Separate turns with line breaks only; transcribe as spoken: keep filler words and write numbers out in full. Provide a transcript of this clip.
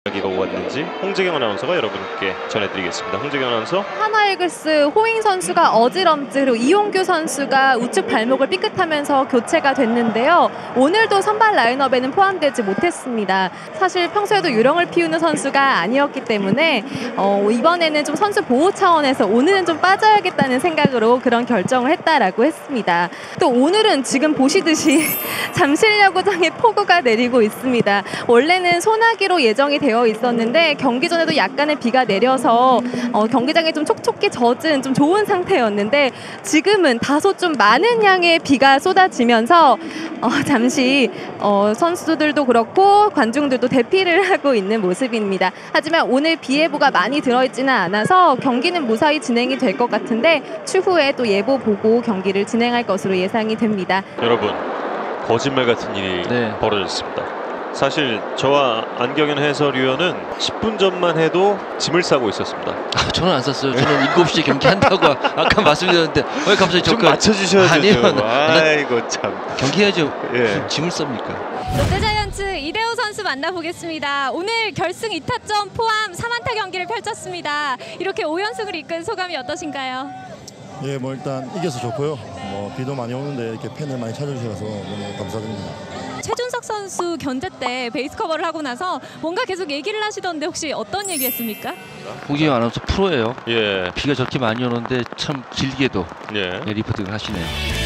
이야기가 왔는지 홍재경 아나운서가 여러분께 전해드리겠습니다. 홍재경 아나운서.
하나이글스 호잉 선수가 어지럼증, 그리고 이용규 선수가 우측 발목을 삐끗하면서 교체가 됐는데요. 오늘도 선발 라인업에는 포함되지 못했습니다. 사실 평소에도 유령을 피우는 선수가 아니었기 때문에 어, 이번에는 좀 선수 보호 차원에서 오늘은 좀 빠져야겠다는 생각으로 그런 결정을 했다라고 했습니다. 또 오늘은 지금 보시듯이 잠실야구장에 폭우가 내리고 있습니다. 원래는 소나기로 예정이 되어 있었는데 경기 전에도 약간의 비가 내려서 어, 경기장이 좀 촉촉히 젖은 좀 좋은 상태였는데 지금은 다소 좀 많은 양의 비가 쏟아지면서 어, 잠시 어, 선수들도 그렇고 관중들도 대피를 하고 있는 모습입니다. 하지만 오늘 비 예보가 많이 들어있지는 않아서 경기는 무사히 진행이 될 것 같은데 추후에 또 예보 보고 경기를 진행할 것으로 예상이 됩니다.
여러분, 거짓말 같은 일이 네. 벌어졌습니다. 사실 저와 안경현 해설위원은 십 분 전만 해도 짐을 싸고 있었습니다.
아, 저는 안 쌌어요. 저는 일곱 시에 경기 한다고 아까 말씀드렸는데 왜 갑자기
좀
저까
맞춰주셔야죠.
아니요.
아이고 참.
경기해야죠.
예.
짐을 쌉니까?
롯데자이언츠 이대호 선수 만나보겠습니다. 오늘 결승 이 타점 포함 삼 안타 경기를 펼쳤습니다. 이렇게 오 연승을 이끈 소감이 어떠신가요?
예, 뭐 일단 이겨서 좋고요. 뭐 비도 많이 오는데 이렇게 팬을 많이 찾아주셔서 너무 감사드립니다.
최준석 선수 견제 때 베이스 커버를 하고 나서 뭔가 계속 얘기를 하시던데 혹시 어떤 얘기했습니까?
홍기영 아나운서 프로예요.
예.
비가 저렇게 많이 오는데 참 길게도
예.
네, 리포팅을 하시네요.